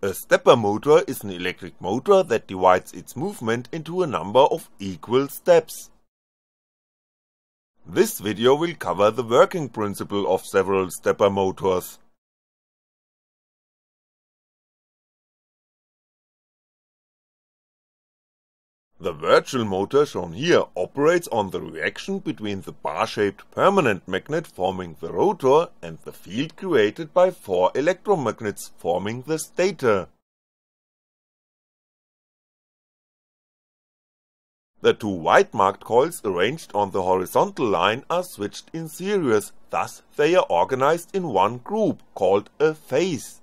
A stepper motor is an electric motor that divides its movement into a number of equal steps. This video will cover the working principle of several stepper motors. The virtual motor shown here operates on the reaction between the bar-shaped permanent magnet forming the rotor and the field created by 4 electromagnets forming the stator. The 2 white marked coils arranged on the horizontal line are switched in series, thus they are organized in one group, called a phase.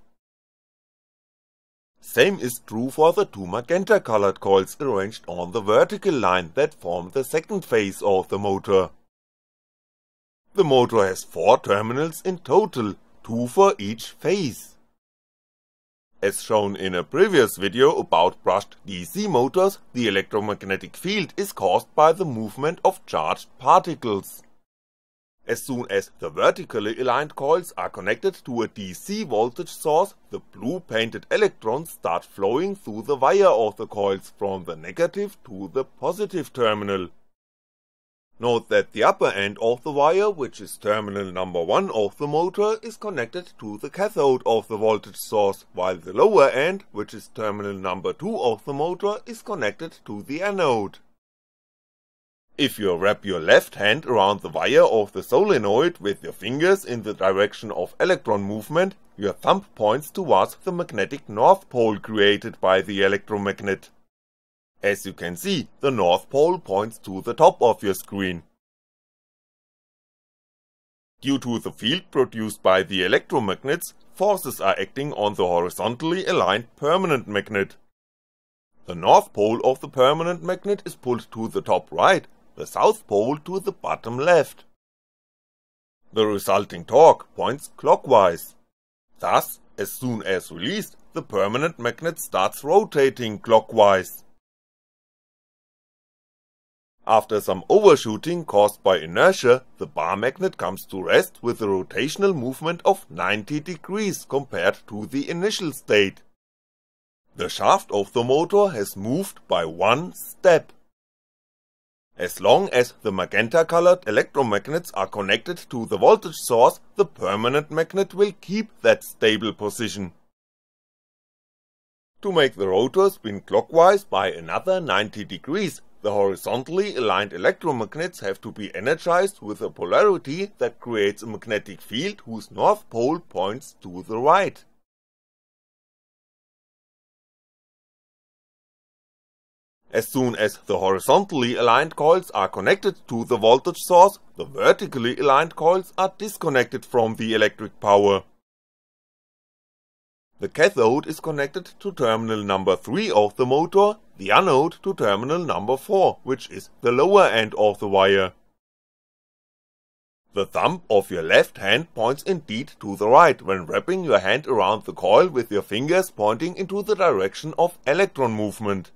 Same is true for the 2 magenta colored coils arranged on the vertical line that form the second phase of the motor. The motor has 4 terminals in total, 2 for each phase. As shown in a previous video about brushed DC motors, the electromagnetic field is caused by the movement of charged particles. As soon as the vertically aligned coils are connected to a DC voltage source, the blue painted electrons start flowing through the wire of the coils from the negative to the positive terminal. Note that the upper end of the wire, which is terminal number 1 of the motor, is connected to the cathode of the voltage source, while the lower end, which is terminal number 2 of the motor, is connected to the anode. If you wrap your left hand around the wire of the solenoid with your fingers in the direction of electron movement, your thumb points towards the magnetic north pole created by the electromagnet. As you can see, the north pole points to the top of your screen. Due to the field produced by the electromagnets, forces are acting on the horizontally aligned permanent magnet. The north pole of the permanent magnet is pulled to the top right, the south pole to the bottom left. The resulting torque points clockwise. Thus, as soon as released, the permanent magnet starts rotating clockwise. After some overshooting caused by inertia, the bar magnet comes to rest with a rotational movement of 90 degrees compared to the initial state. The shaft of the motor has moved by 1 step. As long as the magenta colored electromagnets are connected to the voltage source, the permanent magnet will keep that stable position. To make the rotor spin clockwise by another 90 degrees, the horizontally aligned electromagnets have to be energized with a polarity that creates a magnetic field whose north pole points to the right. As soon as the horizontally aligned coils are connected to the voltage source, the vertically aligned coils are disconnected from the electric power. The cathode is connected to terminal number 3 of the motor, the anode to terminal number 4, which is the lower end of the wire. The thumb of your left hand points indeed to the right when wrapping your hand around the coil with your fingers pointing into the direction of electron movement.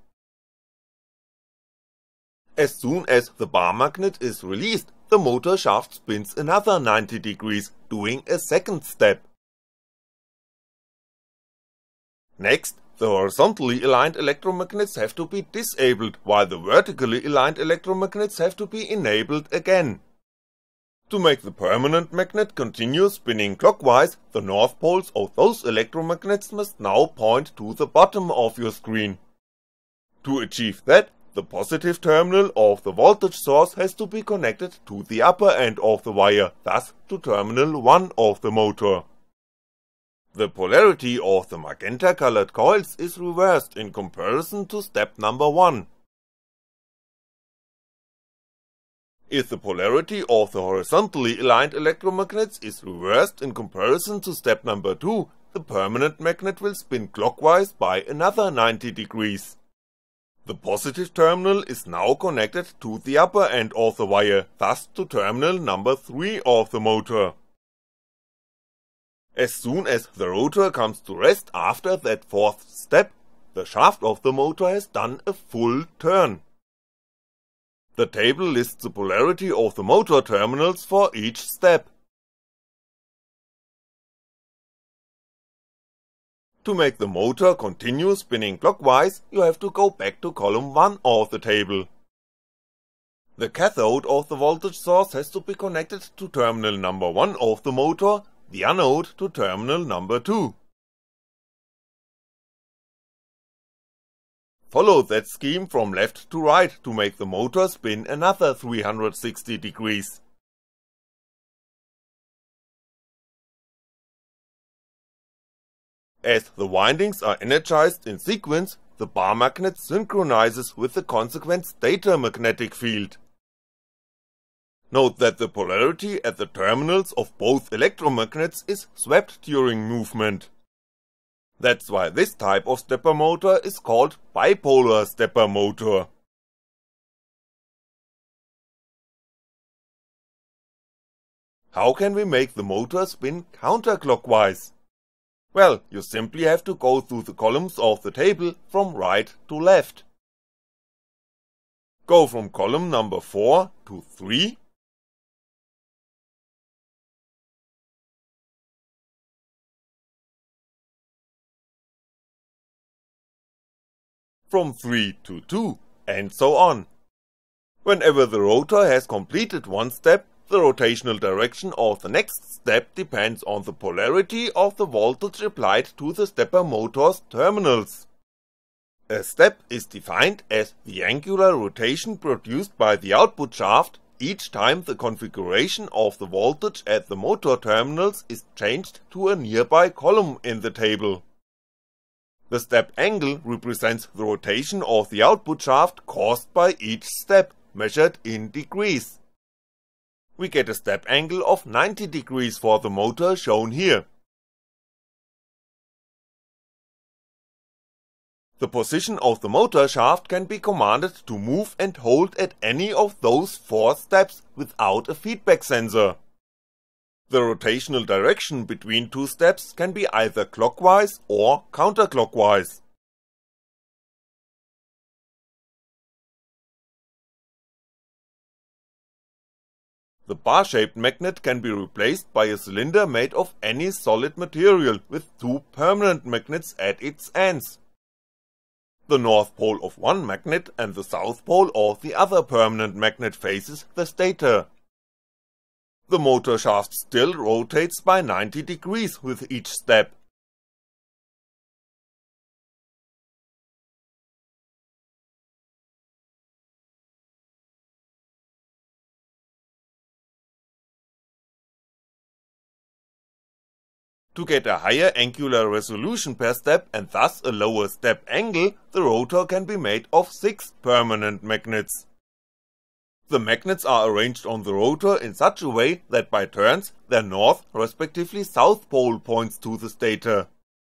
As soon as the bar magnet is released, the motor shaft spins another 90 degrees, doing a second step. Next, the horizontally aligned electromagnets have to be disabled, while the vertically aligned electromagnets have to be enabled again. To make the permanent magnet continue spinning clockwise, the north poles of those electromagnets must now point to the bottom of your screen. To achieve that, the positive terminal of the voltage source has to be connected to the upper end of the wire, thus to terminal 1 of the motor. The polarity of the magenta colored coils is reversed in comparison to step number 1. If the polarity of the horizontally aligned electromagnets is reversed in comparison to step number 2, the permanent magnet will spin clockwise by another 90 degrees. The positive terminal is now connected to the upper end of the wire, thus to terminal number 3 of the motor. As soon as the rotor comes to rest after that 4th step, the shaft of the motor has done a full turn. The table lists the polarity of the motor terminals for each step. To make the motor continue spinning clockwise, you have to go back to column 1 of the table. The cathode of the voltage source has to be connected to terminal number 1 of the motor, the anode to terminal number 2. Follow that scheme from left to right to make the motor spin another 360 degrees. As the windings are energized in sequence, the bar magnet synchronizes with the consequent stator magnetic field. Note that the polarity at the terminals of both electromagnets is swapped during movement. That's why this type of stepper motor is called bipolar stepper motor. How can we make the motor spin counterclockwise? Well, you simply have to go through the columns of the table from right to left. Go from column number 4 to 3. From 3 to 2, and so on. Whenever the rotor has completed one step, the rotational direction of the next step depends on the polarity of the voltage applied to the stepper motor's terminals. A step is defined as the angular rotation produced by the output shaft each time the configuration of the voltage at the motor terminals is changed to a nearby column in the table. The step angle represents the rotation of the output shaft caused by each step, measured in degrees. We get a step angle of 90 degrees for the motor shown here. The position of the motor shaft can be commanded to move and hold at any of those 4 steps without a feedback sensor. The rotational direction between 2 steps can be either clockwise or counterclockwise. The bar-shaped magnet can be replaced by a cylinder made of any solid material with 2 permanent magnets at its ends. The north pole of one magnet and the south pole of the other permanent magnet faces the stator. The motor shaft still rotates by 90 degrees with each step. To get a higher angular resolution per step and thus a lower step angle, the rotor can be made of 6 permanent magnets. The magnets are arranged on the rotor in such a way that by turns their north respectively south pole points to the stator.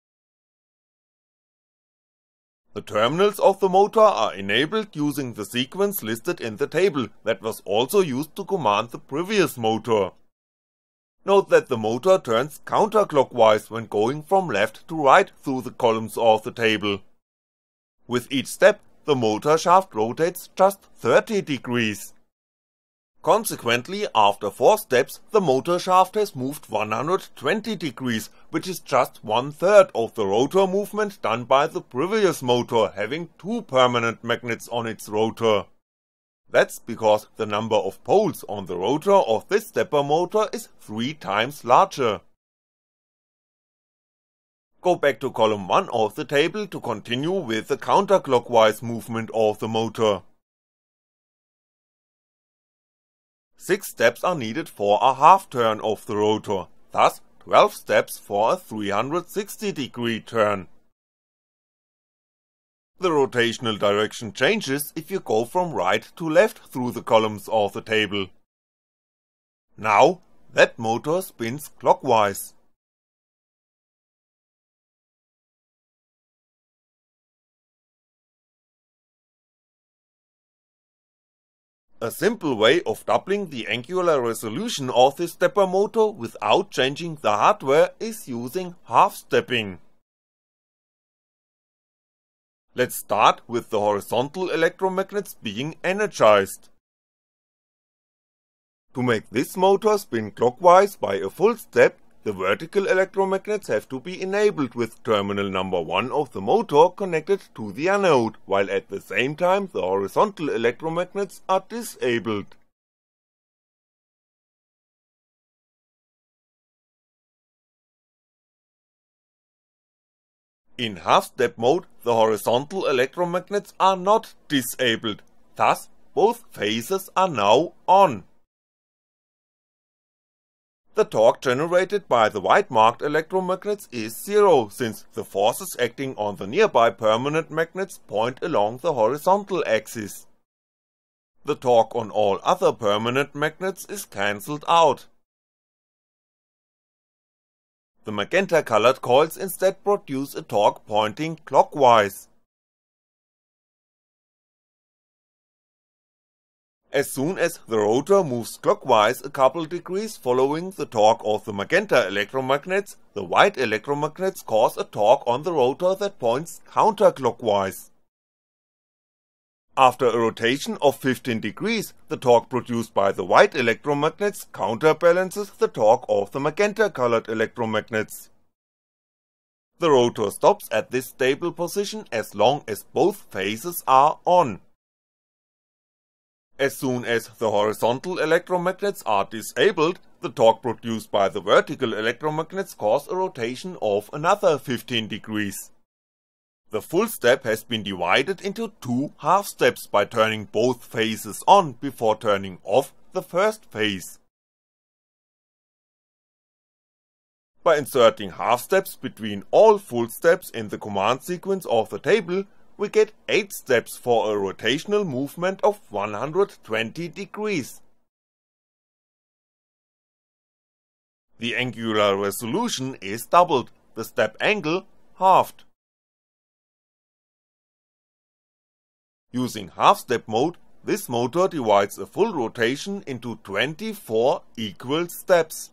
The terminals of the motor are enabled using the sequence listed in the table that was also used to command the previous motor. Note that the motor turns counterclockwise when going from left to right through the columns of the table. With each step, the motor shaft rotates just 30 degrees. Consequently, after 4 steps, the motor shaft has moved 120 degrees, which is just 1/3 of the rotor movement done by the previous motor having 2 permanent magnets on its rotor. That's because the number of poles on the rotor of this stepper motor is 3 times larger. Go back to column 1 of the table to continue with the counterclockwise movement of the motor. 6 steps are needed for a half turn of the rotor, thus 12 steps for a 360 degree turn. The rotational direction changes if you go from right to left through the columns of the table. Now, that motor spins clockwise. A simple way of doubling the angular resolution of this stepper motor without changing the hardware is using half-stepping. Let's start with the horizontal electromagnets being energized. To make this motor spin clockwise by a full step, the vertical electromagnets have to be enabled with terminal number 1 of the motor connected to the anode, while at the same time the horizontal electromagnets are disabled. In half-step mode, the horizontal electromagnets are not disabled, thus both phases are now on. The torque generated by the white marked electromagnets is zero, since the forces acting on the nearby permanent magnets point along the horizontal axis. The torque on all other permanent magnets is cancelled out. The magenta colored coils instead produce a torque pointing clockwise. As soon as the rotor moves clockwise a couple degrees following the torque of the magenta electromagnets, the white electromagnets cause a torque on the rotor that points counterclockwise. After a rotation of 15 degrees, the torque produced by the white electromagnets counterbalances the torque of the magenta colored electromagnets. The rotor stops at this stable position as long as both phases are on. As soon as the horizontal electromagnets are disabled, the torque produced by the vertical electromagnets cause a rotation of another 15 degrees. The full step has been divided into two half steps by turning both phases on before turning off the first phase. By inserting half steps between all full steps in the command sequence of the table, we get 8 steps for a rotational movement of 120 degrees. The angular resolution is doubled, the step angle halved. Using half-step mode, this motor divides a full rotation into 24 equal steps.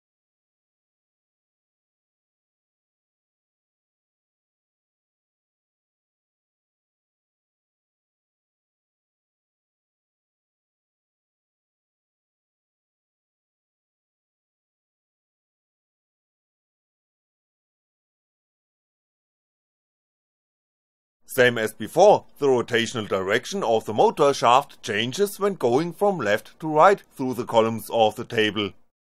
Same as before, the rotational direction of the motor shaft changes when going from left to right through the columns of the table.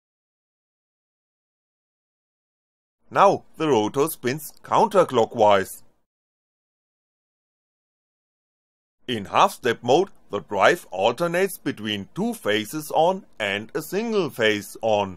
Now the rotor spins counterclockwise. In half-step mode, the drive alternates between two phases on and a single phase on.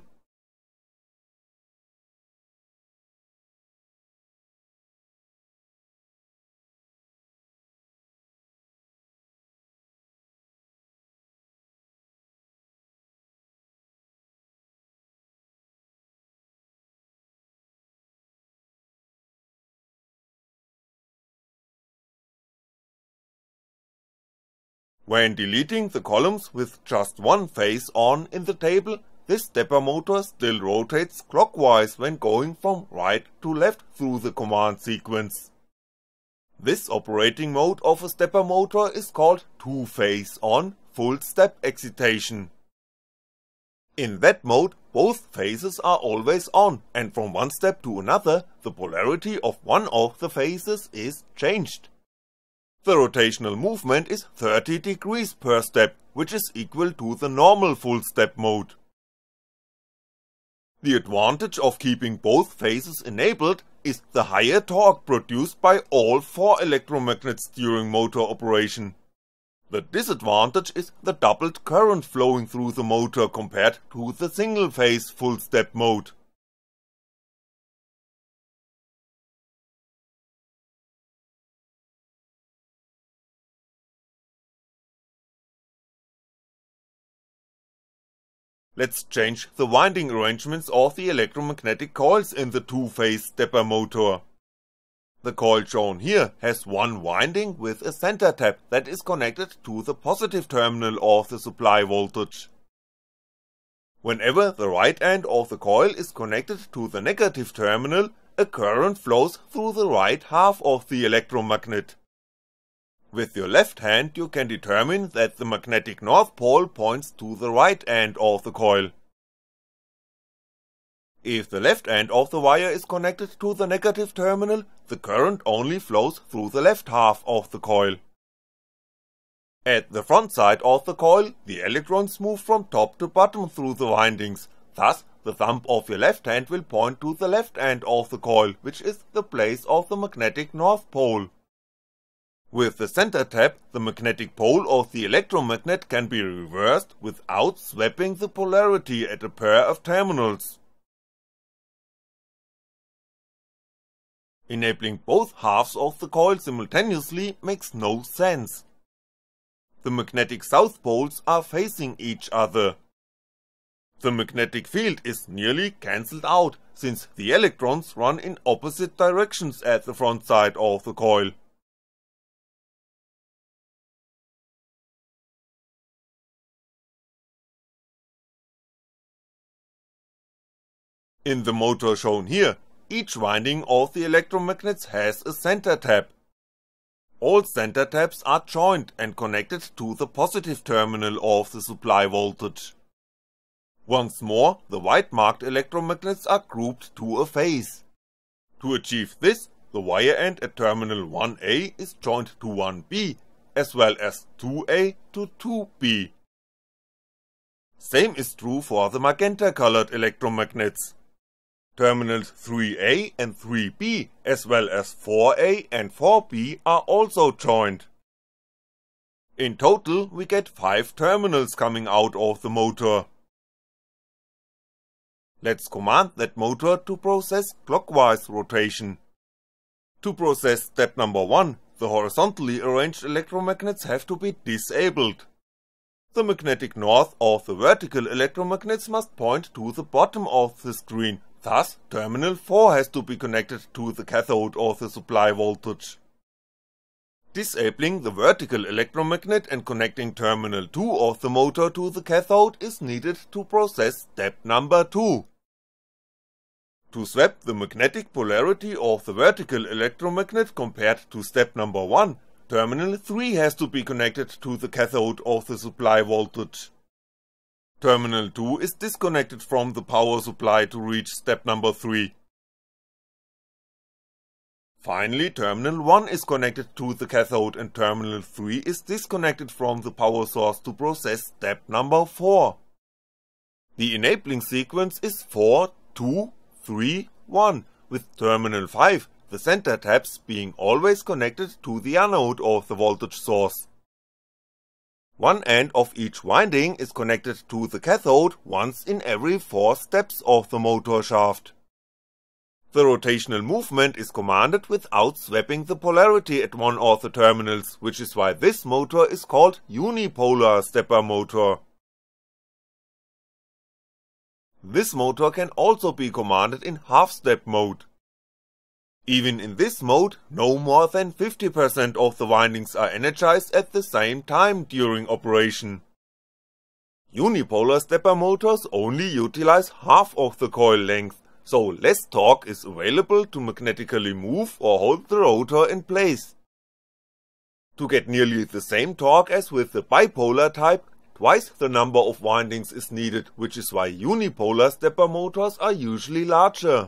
When deleting the columns with just one phase on in the table, this stepper motor still rotates clockwise when going from right to left through the command sequence. This operating mode of a stepper motor is called two-phase on full step excitation. In that mode, both phases are always on, and from one step to another, the polarity of one of the phases is changed. The rotational movement is 30 degrees per step, which is equal to the normal full step mode. The advantage of keeping both phases enabled is the higher torque produced by all 4 electromagnets during motor operation. The disadvantage is the doubled current flowing through the motor compared to the single phase full step mode. Let's change the winding arrangements of the electromagnetic coils in the two-phase stepper motor. The coil shown here has one winding with a center tap that is connected to the positive terminal of the supply voltage. Whenever the right end of the coil is connected to the negative terminal, a current flows through the right half of the electromagnet. With your left hand you can determine that the magnetic north pole points to the right end of the coil. If the left end of the wire is connected to the negative terminal, the current only flows through the left half of the coil. At the front side of the coil, the electrons move from top to bottom through the windings, thus the thumb of your left hand will point to the left end of the coil, which is the place of the magnetic north pole. With the center tap, the magnetic pole of the electromagnet can be reversed without swapping the polarity at a pair of terminals. Enabling both halves of the coil simultaneously makes no sense. The magnetic south poles are facing each other. The magnetic field is nearly cancelled out, since the electrons run in opposite directions at the front side of the coil. In the motor shown here, each winding of the electromagnets has a center tap. All center taps are joined and connected to the positive terminal of the supply voltage. Once more, the white marked electromagnets are grouped to a phase. To achieve this, the wire end at terminal 1A is joined to 1B, as well as 2A to 2B. Same is true for the magenta colored electromagnets. Terminals 3A and 3B, as well as 4A and 4B are also joined. In total, we get 5 terminals coming out of the motor. Let's command that motor to process clockwise rotation. To process step number 1, the horizontally arranged electromagnets have to be disabled. The magnetic north of the vertical electromagnets must point to the bottom of the screen, thus terminal 4 has to be connected to the cathode of the supply voltage. Disabling the vertical electromagnet and connecting terminal 2 of the motor to the cathode is needed to process step number 2. To swap the magnetic polarity of the vertical electromagnet compared to step number 1, terminal 3 has to be connected to the cathode of the supply voltage. Terminal 2 is disconnected from the power supply to reach step number 3. Finally, terminal 1 is connected to the cathode and terminal 3 is disconnected from the power source to process step number 4. The enabling sequence is 4, 2, 3, 1, with terminal 5, the center taps, being always connected to the anode of the voltage source. One end of each winding is connected to the cathode once in every 4 steps of the motor shaft. The rotational movement is commanded without swapping the polarity at one of the terminals, which is why this motor is called unipolar stepper motor. This motor can also be commanded in half-step mode. Even in this mode, no more than 50% of the windings are energized at the same time during operation. Unipolar stepper motors only utilize half of the coil length, so less torque is available to magnetically move or hold the rotor in place. To get nearly the same torque as with the bipolar type, twice the number of windings is needed, which is why unipolar stepper motors are usually larger.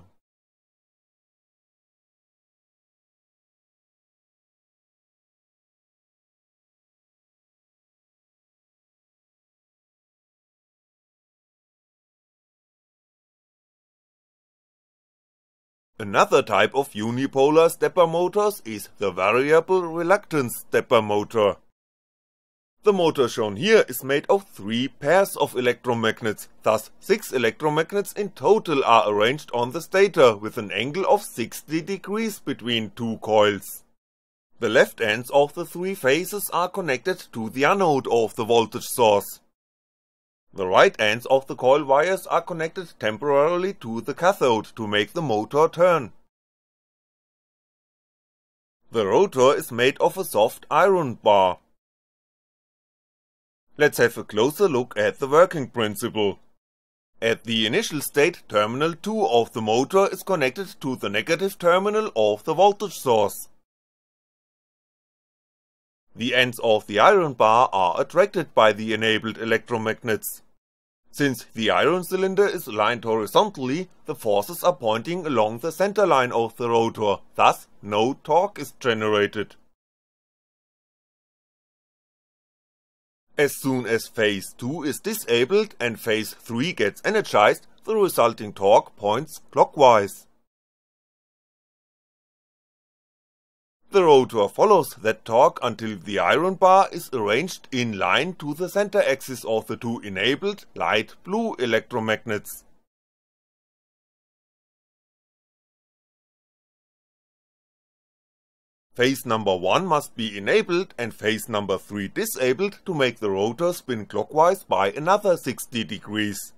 Another type of unipolar stepper motors is the variable reluctance stepper motor. The motor shown here is made of 3 pairs of electromagnets, thus 6 electromagnets in total are arranged on the stator with an angle of 60 degrees between 2 coils. The left ends of the 3 phases are connected to the anode of the voltage source. The right ends of the coil wires are connected temporarily to the cathode to make the motor turn. The rotor is made of a soft iron bar. Let's have a closer look at the working principle. At the initial state, terminal 2 of the motor is connected to the negative terminal of the voltage source. The ends of the iron bar are attracted by the enabled electromagnets. Since the iron cylinder is aligned horizontally, the forces are pointing along the center line of the rotor, thus no torque is generated. As soon as phase 2 is disabled and phase 3 gets energized, the resulting torque points clockwise. The rotor follows that torque until the iron bar is arranged in line to the center axis of the two enabled light blue electromagnets. Phase number 1 must be enabled and phase number 3 disabled to make the rotor spin clockwise by another 60 degrees.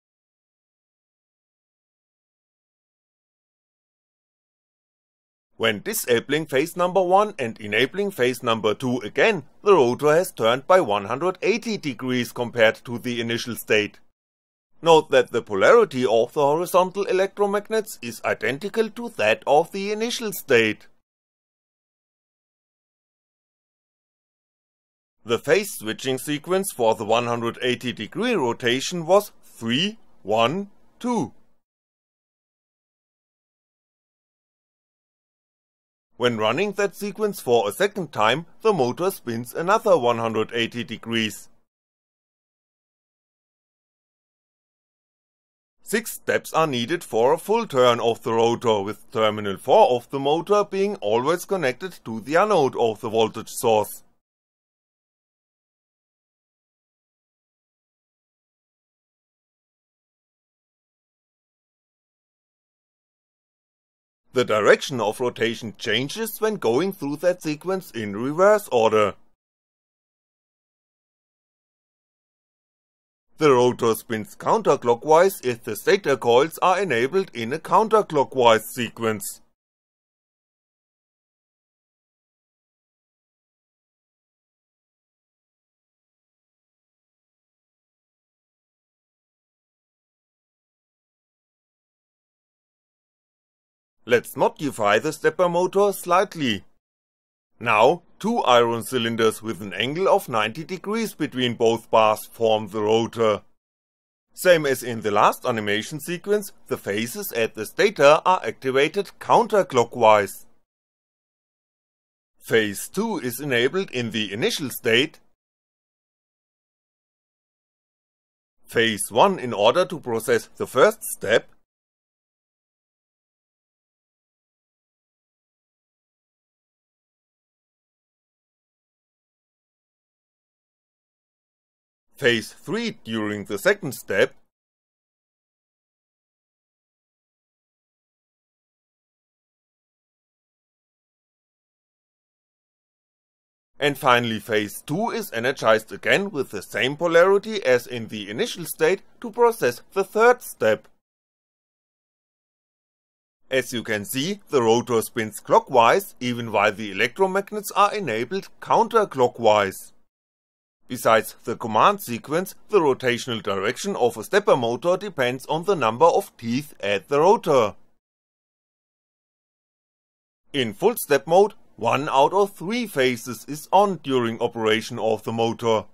When disabling phase number 1 and enabling phase number 2 again, the rotor has turned by 180 degrees compared to the initial state. Note that the polarity of the horizontal electromagnets is identical to that of the initial state. The phase switching sequence for the 180 degree rotation was 3, 1, 2. When running that sequence for a second time, the motor spins another 180 degrees. 6 steps are needed for a full turn of the rotor, with terminal 4 of the motor being always connected to the anode of the voltage source. The direction of rotation changes when going through that sequence in reverse order. The rotor spins counterclockwise if the stator coils are enabled in a counterclockwise sequence. Let's modify the stepper motor slightly. Now, 2 iron cylinders with an angle of 90 degrees between both bars form the rotor. Same as in the last animation sequence, the phases at the stator are activated counterclockwise. Phase 2 is enabled in the initial state, phase 1 in order to process the first step, phase 3 during the second step, and finally phase 2 is energized again with the same polarity as in the initial state to process the third step. As you can see, the rotor spins clockwise even while the electromagnets are enabled counterclockwise. Besides the command sequence, the rotational direction of a stepper motor depends on the number of teeth at the rotor. In full step mode, 1 out of 3 phases is on during operation of the motor.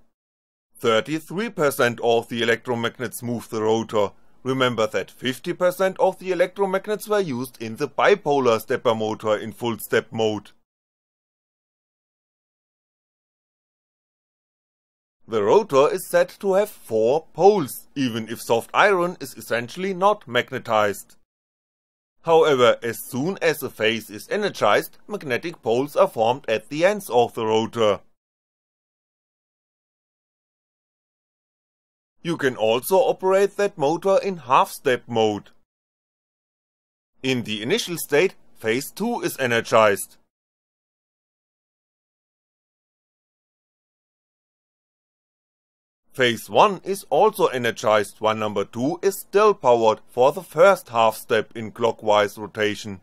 33% of the electromagnets move the rotor. Remember that 50% of the electromagnets were used in the bipolar stepper motor in full step mode. The rotor is said to have 4 poles, even if soft iron is essentially not magnetized. However, as soon as a phase is energized, magnetic poles are formed at the ends of the rotor. You can also operate that motor in half-step mode. In the initial state, phase 2 is energized. Phase 1 is also energized while number 2 is still powered for the first half step in clockwise rotation.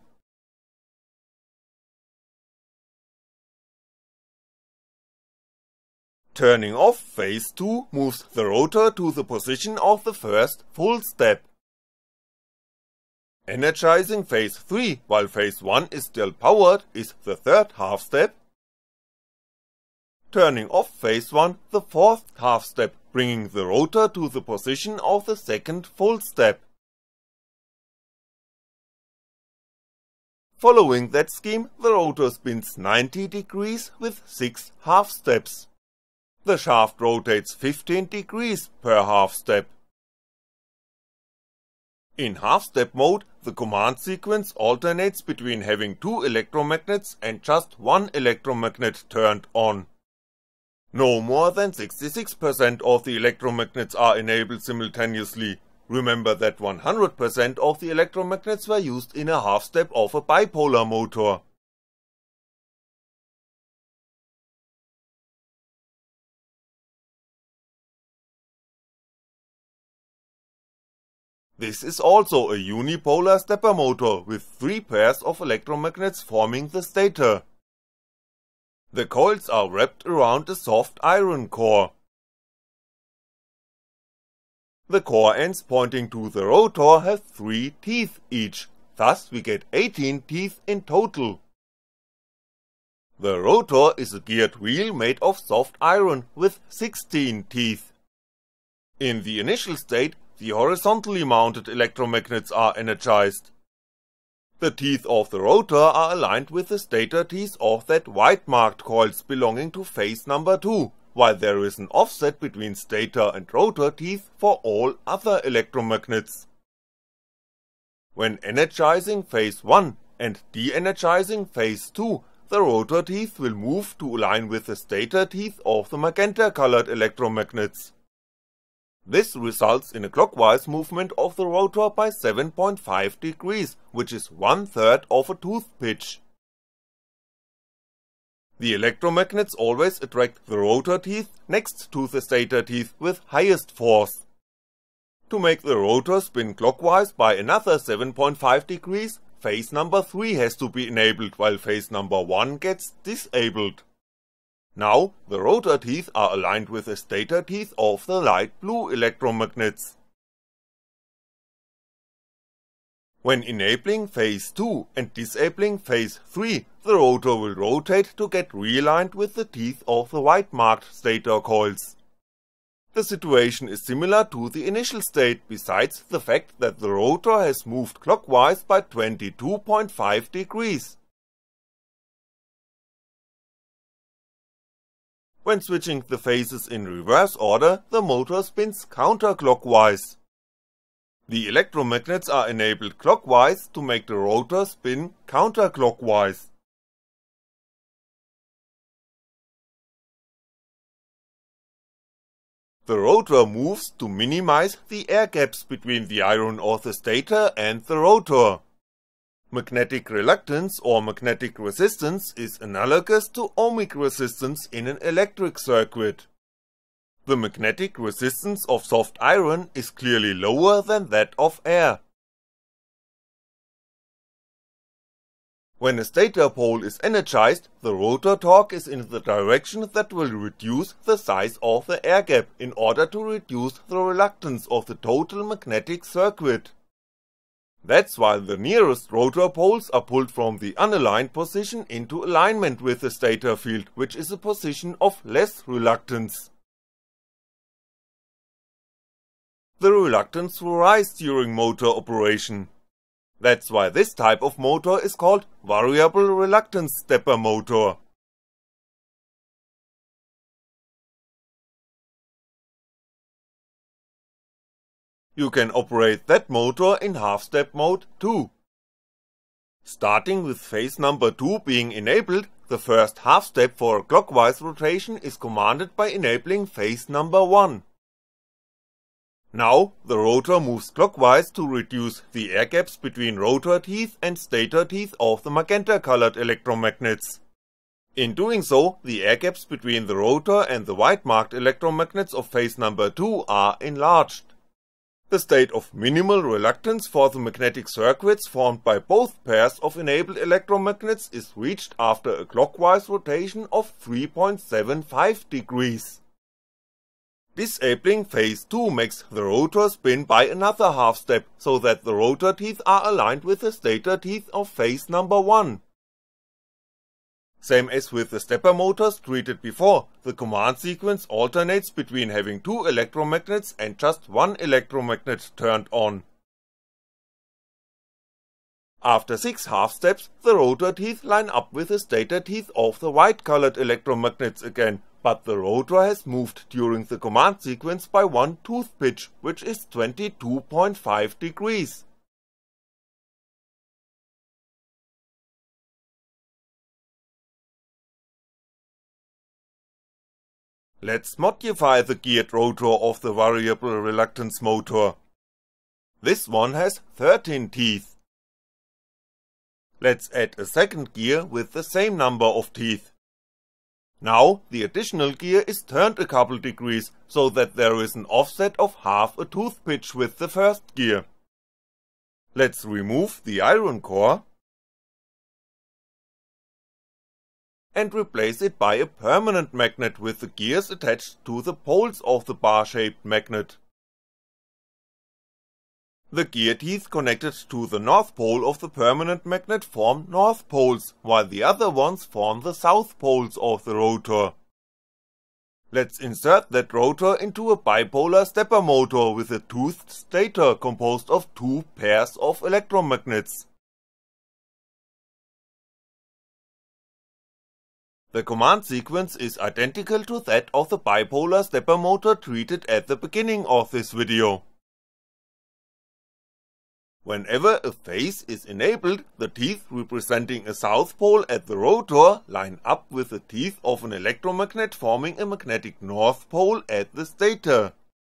Turning off phase 2 moves the rotor to the position of the first full step. Energizing phase 3 while phase 1 is still powered is the third half step. Turning off phase 1, the fourth half step, bringing the rotor to the position of the second full step. Following that scheme, the rotor spins 90 degrees with 6 half steps. The shaft rotates 15 degrees per half step. In half-step mode, the command sequence alternates between having 2 electromagnets and just 1 electromagnet turned on. No more than 66% of the electromagnets are enabled simultaneously. Remember that 100% of the electromagnets were used in a half-step of a bipolar motor. This is also a unipolar stepper motor with 3 pairs of electromagnets forming the stator. The coils are wrapped around a soft iron core. The core ends pointing to the rotor have 3 teeth each, thus we get 18 teeth in total. The rotor is a geared wheel made of soft iron with 16 teeth. In the initial state, the horizontally mounted electromagnets are energized. The teeth of the rotor are aligned with the stator teeth of that white marked coils belonging to phase number 2, while there is an offset between stator and rotor teeth for all other electromagnets. When energizing phase 1 and de-energizing phase 2, the rotor teeth will move to align with the stator teeth of the magenta colored electromagnets. This results in a clockwise movement of the rotor by 7.5 degrees, which is 1/3 of a tooth pitch. The electromagnets always attract the rotor teeth next to the stator teeth with highest force. To make the rotor spin clockwise by another 7.5 degrees, phase number 3 has to be enabled while phase number 1 gets disabled. Now, the rotor teeth are aligned with the stator teeth of the light blue electromagnets. When enabling phase 2 and disabling phase 3, the rotor will rotate to get realigned with the teeth of the white marked stator coils. The situation is similar to the initial state, besides the fact that the rotor has moved clockwise by 22.5 degrees. When switching the phases in reverse order, the motor spins counterclockwise. The electromagnets are enabled clockwise to make the rotor spin counterclockwise. The rotor moves to minimize the air gaps between the iron of the stator and the rotor. Magnetic reluctance or magnetic resistance is analogous to ohmic resistance in an electric circuit. The magnetic resistance of soft iron is clearly lower than that of air. When a stator pole is energized, the rotor torque is in the direction that will reduce the size of the air gap in order to reduce the reluctance of the total magnetic circuit. That's why the nearest rotor poles are pulled from the unaligned position into alignment with the stator field, which is a position of less reluctance. The reluctance will rise during motor operation. That's why this type of motor is called variable reluctance stepper motor. You can operate that motor in half-step mode too. Starting with phase number 2 being enabled, the first half-step for a clockwise rotation is commanded by enabling phase number 1. Now, the rotor moves clockwise to reduce the air gaps between rotor teeth and stator teeth of the magenta colored electromagnets. In doing so, the air gaps between the rotor and the white marked electromagnets of phase number 2 are enlarged. The state of minimal reluctance for the magnetic circuits formed by both pairs of enabled electromagnets is reached after a clockwise rotation of 3.75 degrees. Disabling phase 2 makes the rotor spin by another half step, so that the rotor teeth are aligned with the stator teeth of phase number 1. Same as with the stepper motors treated before, the command sequence alternates between having 2 electromagnets and just 1 electromagnet turned on. After 6 half steps, the rotor teeth line up with the stator teeth of the white colored electromagnets again, but the rotor has moved during the command sequence by 1 tooth pitch, which is 22.5 degrees. Let's modify the geared rotor of the variable reluctance motor. This one has 13 teeth. Let's add a second gear with the same number of teeth. Now the additional gear is turned a couple degrees, so that there is an offset of half a tooth pitch with the first gear. Let's remove the iron core and replace it by a permanent magnet with the gears attached to the poles of the bar-shaped magnet. The gear teeth connected to the north pole of the permanent magnet form north poles, while the other ones form the south poles of the rotor. Let's insert that rotor into a bipolar stepper motor with a toothed stator composed of 2 pairs of electromagnets. The command sequence is identical to that of the bipolar stepper motor treated at the beginning of this video. Whenever a phase is enabled, the teeth representing a south pole at the rotor line up with the teeth of an electromagnet forming a magnetic north pole at the stator.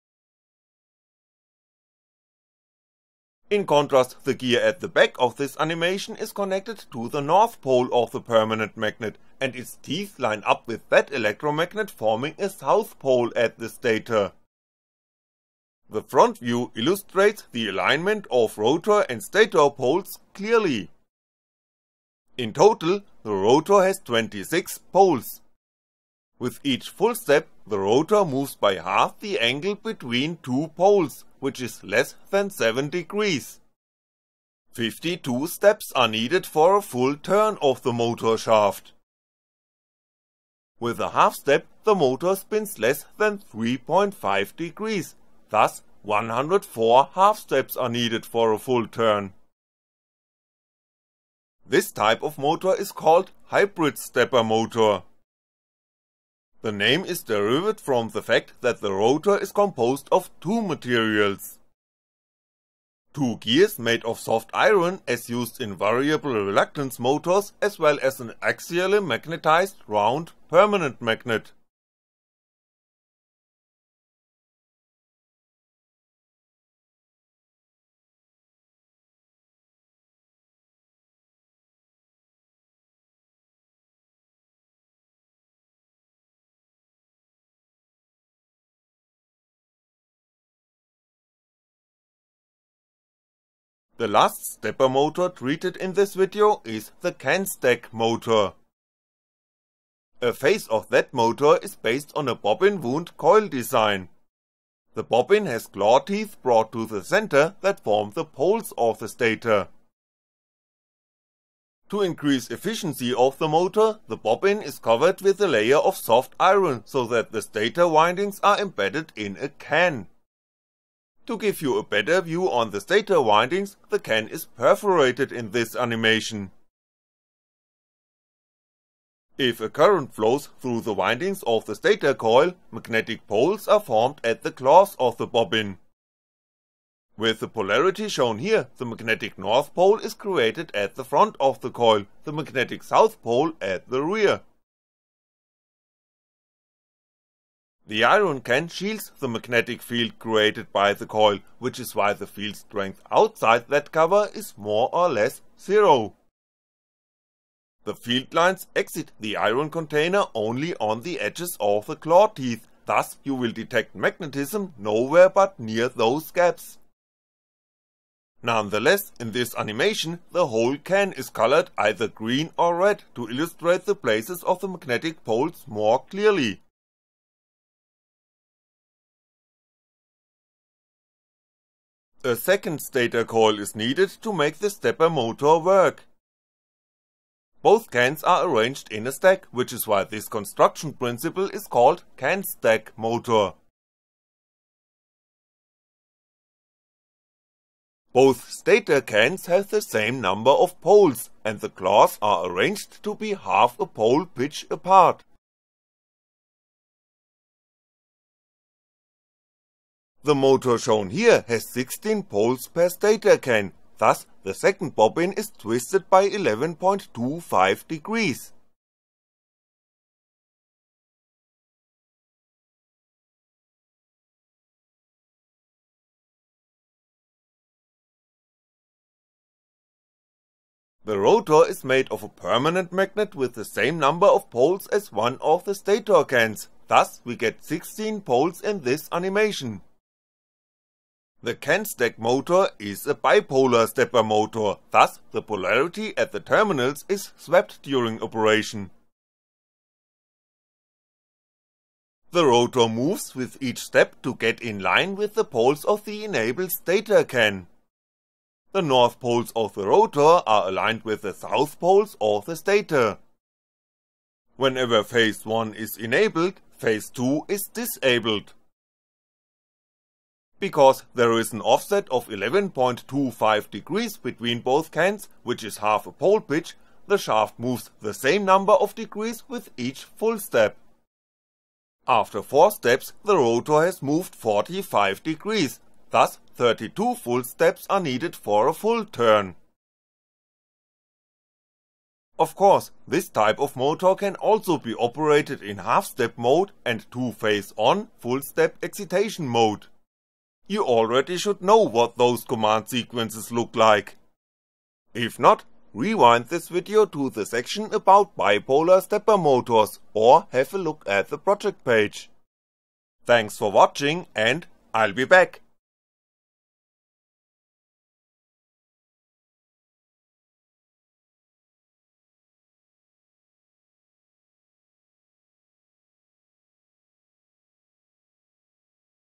In contrast, the gear at the back of this animation is connected to the north pole of the permanent magnet, and its teeth line up with that electromagnet forming a south pole at the stator. The front view illustrates the alignment of rotor and stator poles clearly. In total, the rotor has 26 poles. With each full step, the rotor moves by half the angle between 2 poles, which is less than 7 degrees. 52 steps are needed for a full turn of the motor shaft. With a half step, the motor spins less than 3.5 degrees, thus 104 half steps are needed for a full turn. This type of motor is called hybrid stepper motor. The name is derived from the fact that the rotor is composed of 2 materials. 2 gears made of soft iron as used in variable reluctance motors, as well as an axially magnetized round permanent magnet. The last stepper motor treated in this video is the can stack motor. A phase of that motor is based on a bobbin wound coil design. The bobbin has claw teeth brought to the center that form the poles of the stator. To increase efficiency of the motor, the bobbin is covered with a layer of soft iron so that the stator windings are embedded in a can. To give you a better view on the stator windings, the can is perforated in this animation. If a current flows through the windings of the stator coil, magnetic poles are formed at the claws of the bobbin. With the polarity shown here, the magnetic north pole is created at the front of the coil, the magnetic south pole at the rear. The iron can shields the magnetic field created by the coil, which is why the field strength outside that cover is more or less 0. The field lines exit the iron container only on the edges of the claw teeth, thus you will detect magnetism nowhere but near those gaps. Nonetheless, in this animation, the whole can is colored either green or red to illustrate the places of the magnetic poles more clearly. A second stator coil is needed to make the stepper motor work. Both cans are arranged in a stack, which is why this construction principle is called can stack motor. Both stator cans have the same number of poles, and the claws are arranged to be half a pole pitch apart. The motor shown here has 16 poles per stator can, thus the second bobbin is twisted by 11.25 degrees. The rotor is made of a permanent magnet with the same number of poles as one of the stator cans, thus we get 16 poles in this animation. The can stack motor is a bipolar stepper motor, thus the polarity at the terminals is swapped during operation. The rotor moves with each step to get in line with the poles of the enabled stator can. The north poles of the rotor are aligned with the south poles of the stator. Whenever phase 1 is enabled, phase 2 is disabled. Because there is an offset of 11.25 degrees between both cans, which is half a pole pitch, the shaft moves the same number of degrees with each full step. After 4 steps, the rotor has moved 45 degrees, thus 32 full steps are needed for a full turn. Of course, this type of motor can also be operated in half-step mode and 2-phase on, full-step excitation mode. You already should know what those command sequences look like. If not, rewind this video to the section about bipolar stepper motors or have a look at the project page. Thanks for watching and I'll be back.